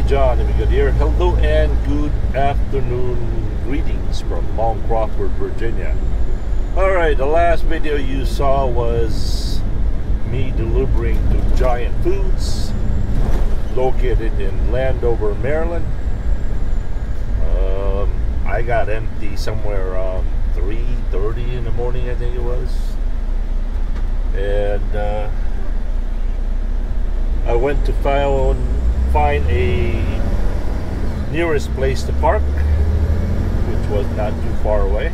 John, and we got here. Hello and good afternoon. Greetings from Mount Crawford, Virginia. Alright, the last video you saw was me delivering to Giant Foods, located in Landover, Maryland. I got empty somewhere around 3:30 in the morning, I think it was. And I went to find a nearest place to park, which was not too far away.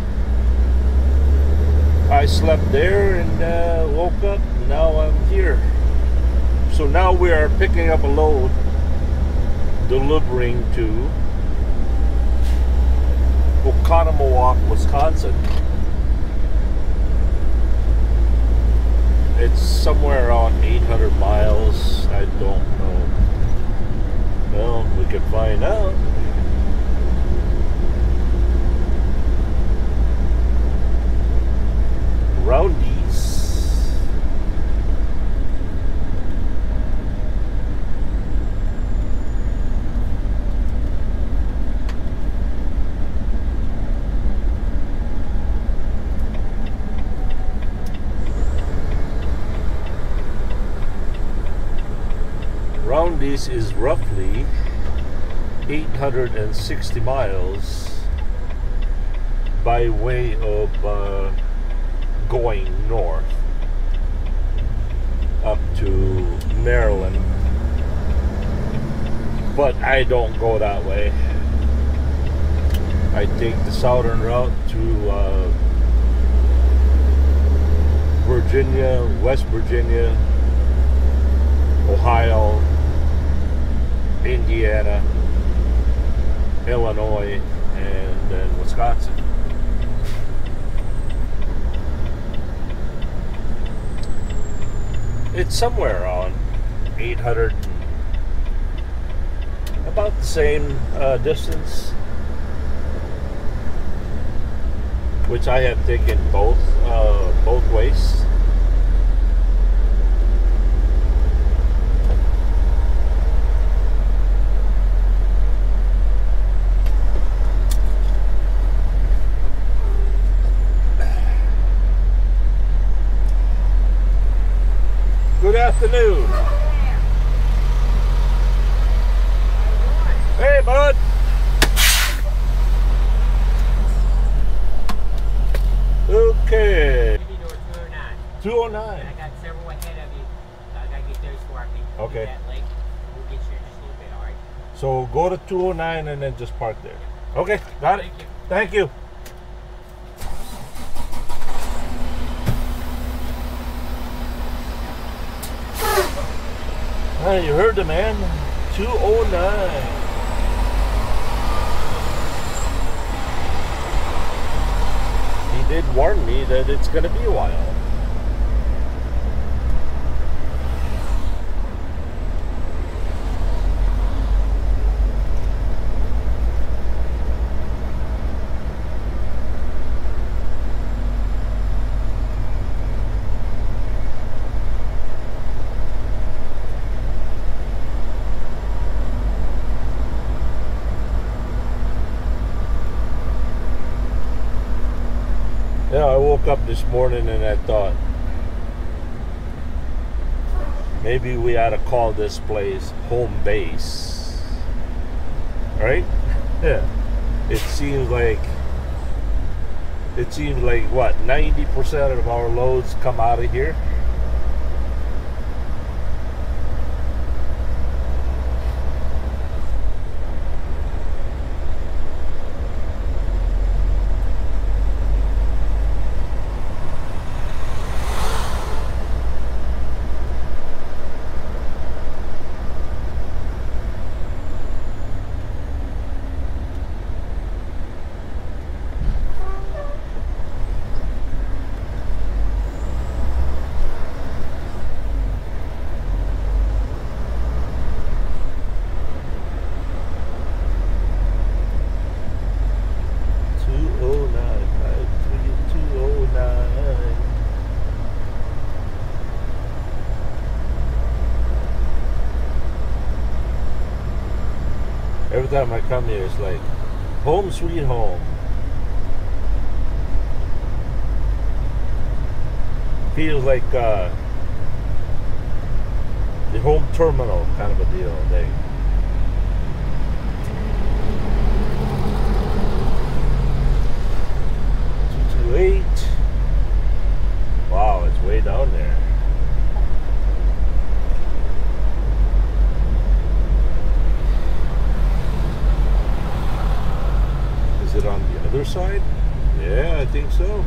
I slept there and woke up. Now I'm here. So now we are picking up a load, delivering to Oconomowoc, Wisconsin. It's somewhere around 800 miles. I don't know. Well, we can find out. Roundies. Roundies is roughly 860 miles by way of going north up to Maryland, but I don't go that way. I take the southern route to Virginia, West Virginia, Ohio, Indiana, Illinois, and then Wisconsin. It's somewhere around 800, about the same distance, which I have taken both ways. Good afternoon. Hey, bud. Okay. 209. I got several ahead of you. I gotta get those for me. Okay. That lake. We'll get you in just a little bit, all right? So go to 209 and then just park there. Okay, got it. Thank you. You heard the man. 209. He did warn me that it's gonna be a while. Yeah, I woke up this morning and I thought maybe we ought to call this place home base. Right? Yeah. It seems like what, 90% of our loads come out of here. Every time I come here, it's like home sweet home. Feels like the home terminal kind of a deal. They 228. Wow, it's way down there. Is it on the other side? Yeah, I think so.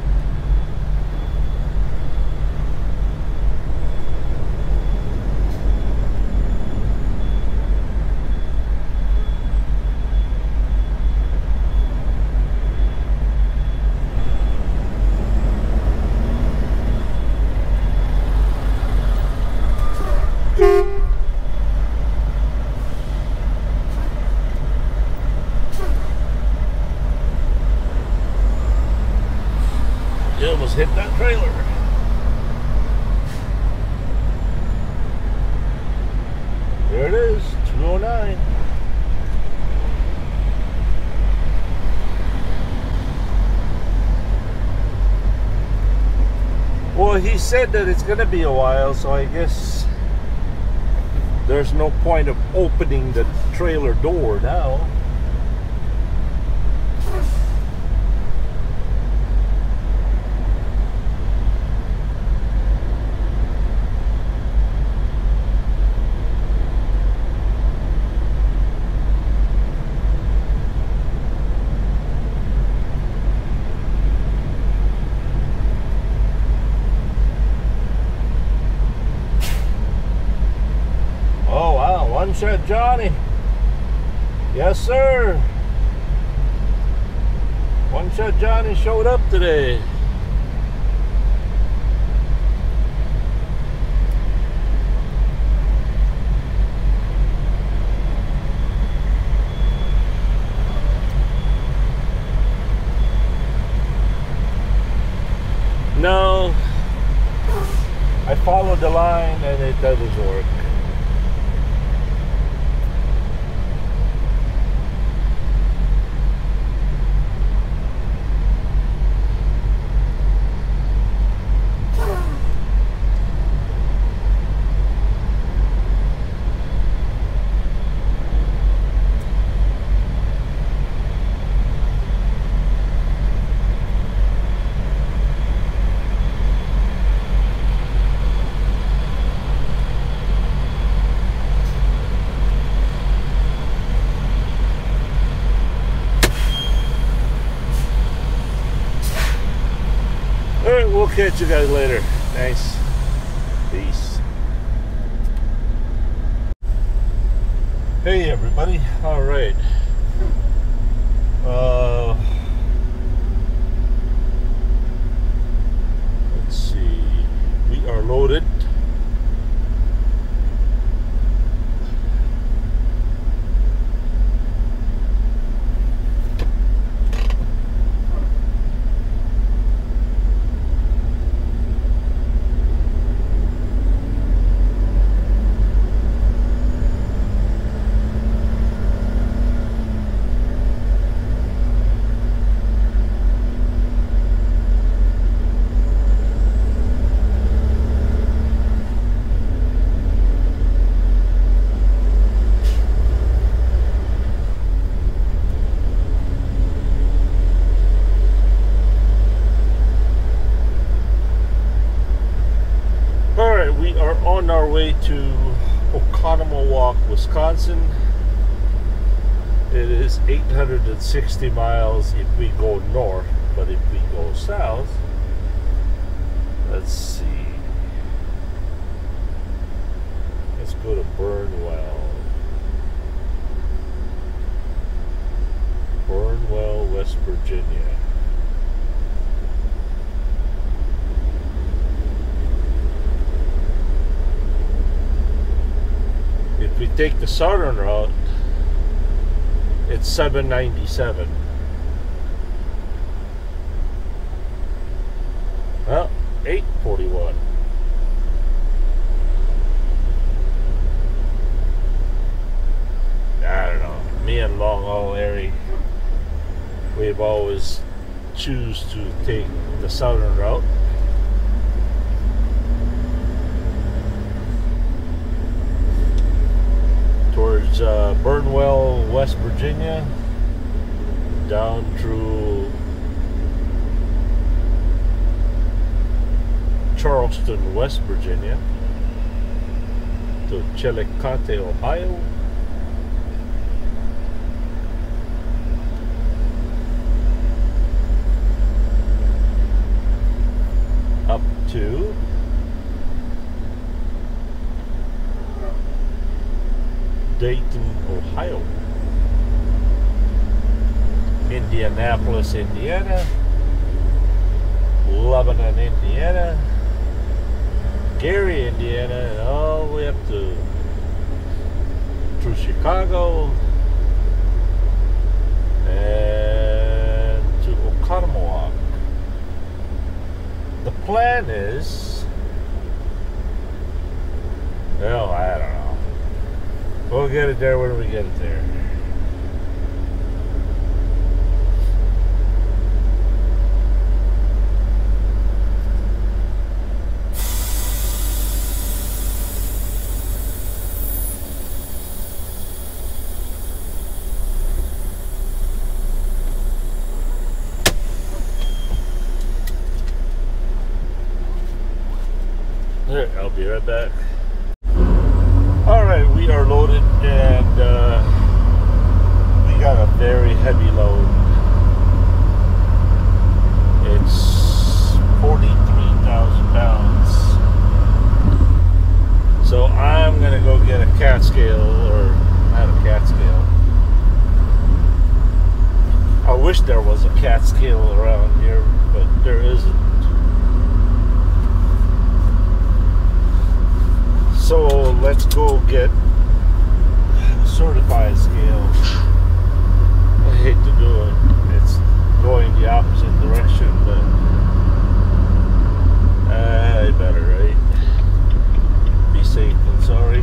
You almost hit that trailer. There it is, 209. Well, he said that it's gonna be a while, so I guess there's no point of opening the trailer door now. One shot Johnny. Yes, sir. One shot Johnny showed up today. No, I followed the line and it doesn't work. Alright, we'll catch you guys later. Thanks. Peace. Hey everybody. Alright. Let's see. We are loaded. We are on our way to Oconomowoc, Wisconsin. It is 860 miles if we go north, but if we go south, let's see. Let's go to Burnwell. Burnwell, West Virginia. If we take the southern route, it's 797. Well, 841. I don't know. being long haul area, we've always choose to take the southern route. Towards Burnwell, West Virginia, down through Charleston, West Virginia, to Chillicothe, Ohio, up to Dayton, Ohio, Indianapolis, Indiana, Lebanon, Indiana, Gary, Indiana, and all the way up to through Chicago and to Oconomowoc. The plan is, well, I don't know. We'll get it there when we get it there. There, I'll be right back. Alright, we are loaded and we got a very heavy load. It's 43,000 pounds. So I'm gonna go get a cat scale, or not a cat scale. I wish there was a cat scale around here, but there isn't. So let's go get a certified scale. I hate to do it. It's going the opposite direction, but I better, right? Be safe than sorry.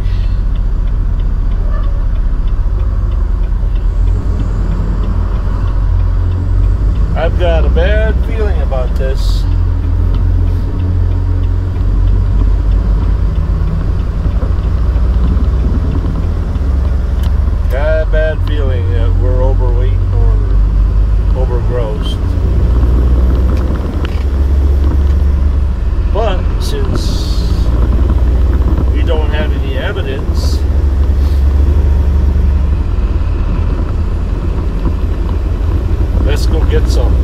I've got a bad feeling about this. Got a bad feeling that we're overweight or overgrossed. But since we don't have any evidence, let's go get some.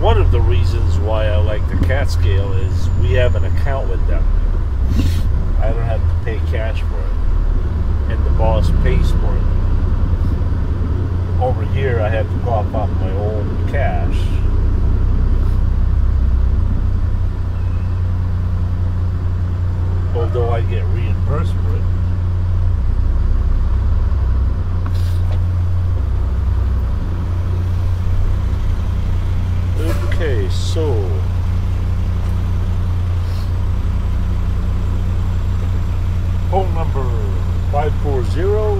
one of the reasons why I like the CAT scale is we have an account with them. I don't have to pay cash for it, and the boss pays for it. Over here, I have to cough off my own cash. Although I get reimbursed for it. Okay, so phone number 540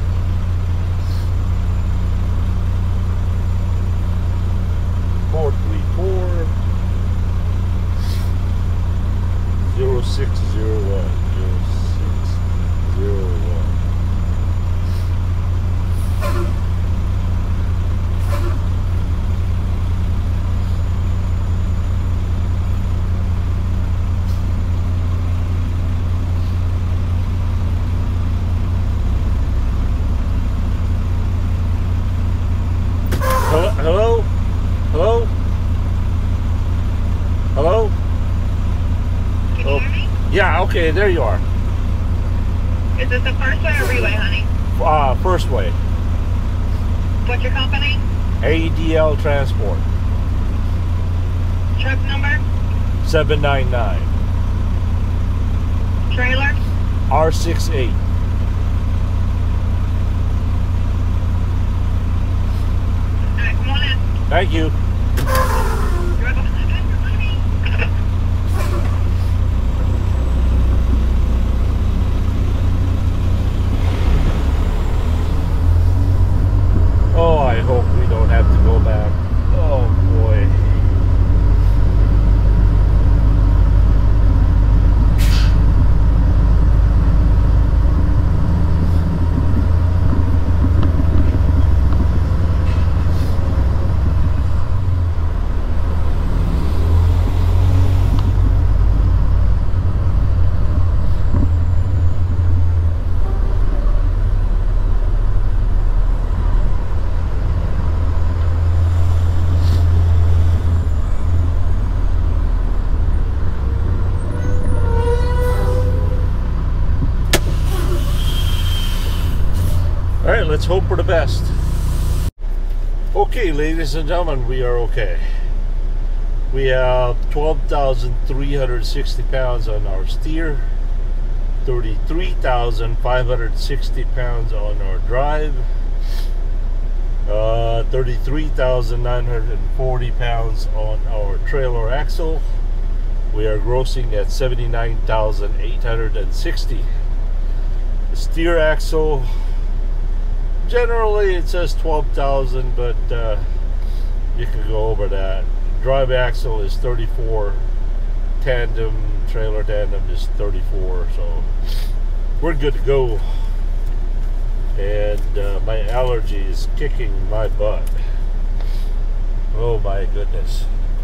434 0601 0601. Hello? Hello? Hello? Can you hear me? Yeah, okay, there you are. Is this the first way or relay, honey? First way. What's your company? ADL Transport. Truck number? 799. Trailer? R68. Alright, come on in. Thank you. You're welcome. Oh, I hope we don't have to go back. Oh boy. Alright, let's hope for the best. Okay, ladies and gentlemen, we are okay. We have 12,360 pounds on our steer, 33,560 pounds on our drive, 33,940 pounds on our trailer axle. We are grossing at 79,860. The steer axle, generally it says 12,000, but you can go over that. Drive axle is 34, trailer tandem is 34, so we're good to go. And my allergy is kicking my butt. Oh my goodness.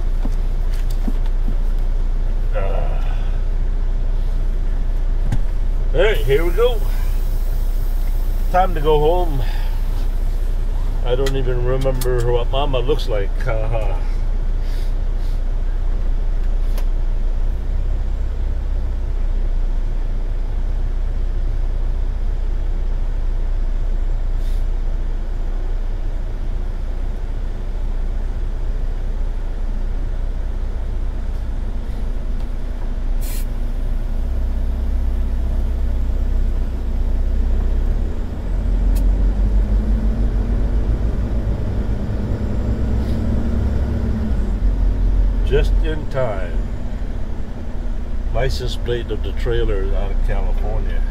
Alright, here we go. Time to go home. I don't even remember what Mama looks like. Just in time. License plate of the trailer is out of California.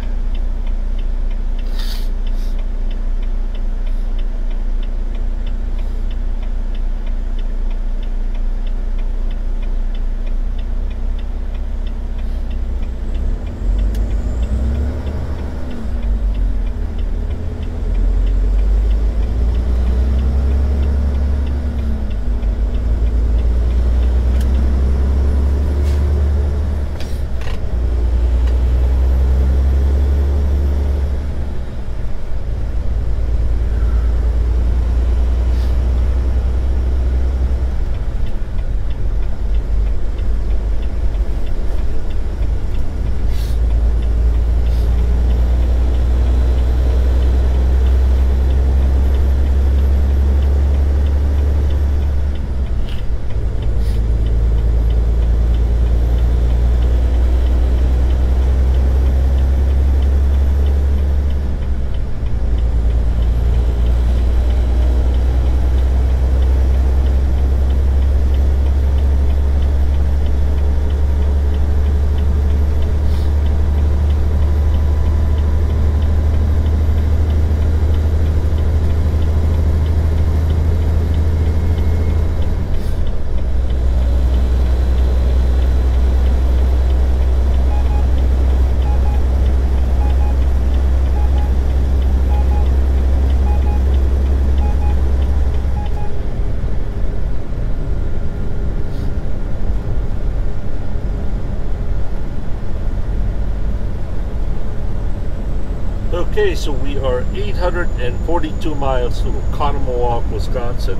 Okay, so we are 842 miles to Oconomowoc, Wisconsin,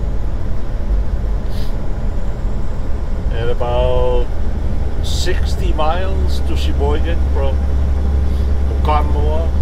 and about 60 miles to Sheboygan from Oconomowoc.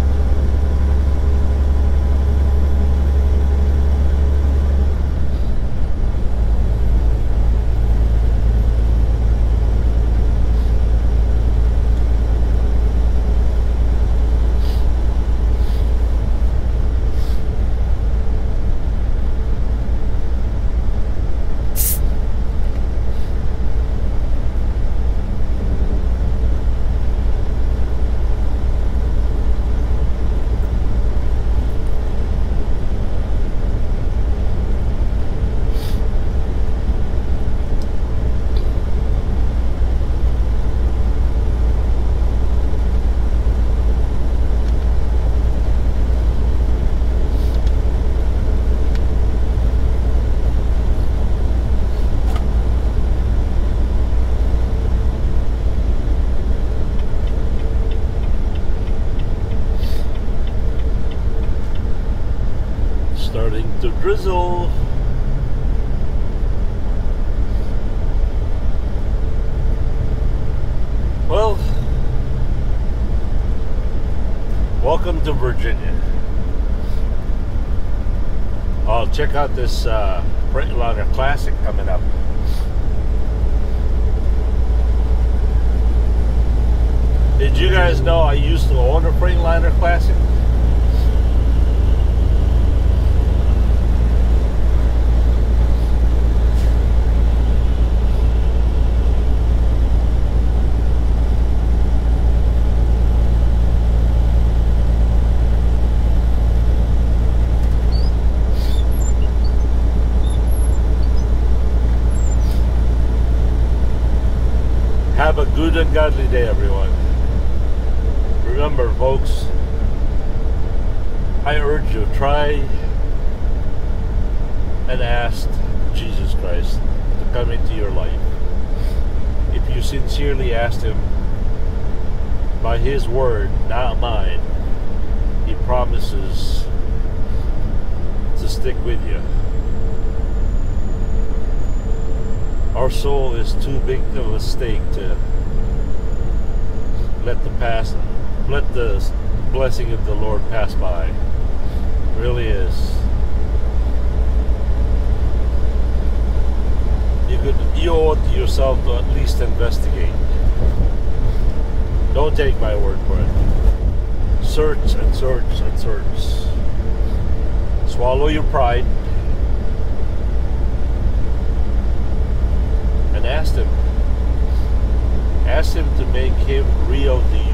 Starting to drizzle. Well, welcome to Virginia. I'll check out this Freightliner Classic coming up. Did you guys know I used to own a Freightliner Classic? Have a good and godly day, everyone. Remember, folks, I urge you, try and ask Jesus Christ to come into your life. If you sincerely asked Him by His word, not mine, He promises to stick with you. Our soul is too big of a stake to let the blessing of the Lord pass by. It really is. You owe it to yourself to at least investigate. Don't take my word for it. Search and search and search. Swallow your pride and ask Him. Ask Him to make Him real to you.